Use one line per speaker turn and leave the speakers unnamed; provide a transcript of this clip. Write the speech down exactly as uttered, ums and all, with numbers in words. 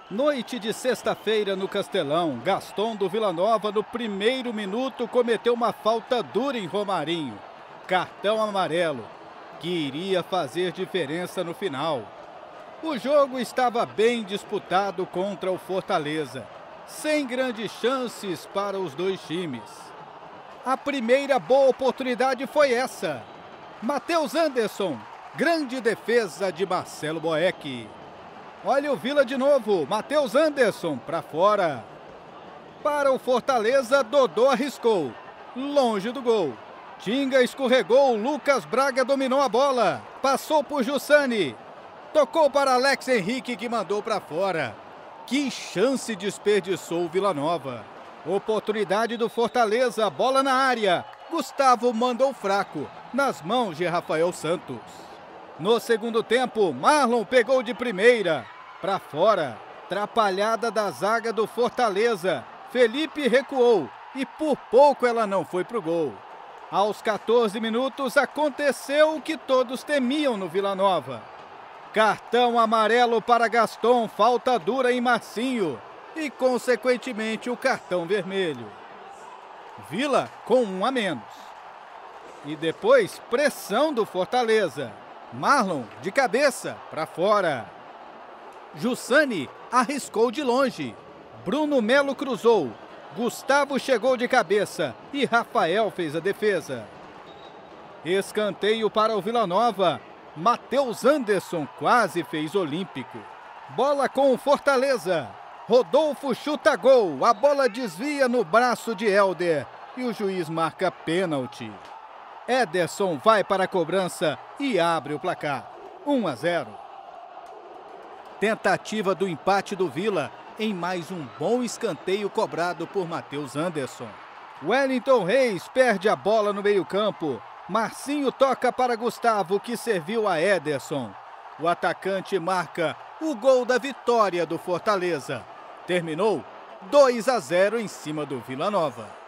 Noite de sexta-feira no Castelão, Gaston do Vila Nova no primeiro minuto cometeu uma falta dura em Romarinho. Cartão amarelo, que iria fazer diferença no final. O jogo estava bem disputado contra o Fortaleza, sem grandes chances para os dois times. A primeira boa oportunidade foi essa. Matheus Anderson, grande defesa de Marcelo Boeck. Olha o Vila de novo, Matheus Anderson para fora. Para o Fortaleza, Dodô arriscou, longe do gol. Tinga escorregou, Lucas Braga dominou a bola, passou por Jussani. Tocou para Alex Henrique, que mandou para fora. Que chance desperdiçou o Vila Nova. Oportunidade do Fortaleza, bola na área. Gustavo mandou fraco, nas mãos de Rafael Santos. No segundo tempo, Marlon pegou de primeira, para fora. Atrapalhada da zaga do Fortaleza. Felipe recuou e por pouco ela não foi pro gol. Aos quatorze minutos aconteceu o que todos temiam no Vila Nova. Cartão amarelo para Gaston, falta dura em Marcinho e, consequentemente, o cartão vermelho. Vila com um a menos. E depois, pressão do Fortaleza. Marlon de cabeça para fora. Jussani arriscou de longe. Bruno Melo cruzou. Gustavo chegou de cabeça e Rafael fez a defesa. Escanteio para o Vila Nova. Matheus Anderson quase fez olímpico. Bola com o Fortaleza. Rodolfo chuta gol. A bola desvia no braço de Helder e o juiz marca pênalti. Ederson vai para a cobrança e abre o placar. um a zero. Tentativa do empate do Vila em mais um bom escanteio cobrado por Matheus Anderson. Wellington Reis perde a bola no meio-campo. Marcinho toca para Gustavo, que serviu a Ederson. O atacante marca o gol da vitória do Fortaleza. Terminou dois a zero em cima do Vila Nova.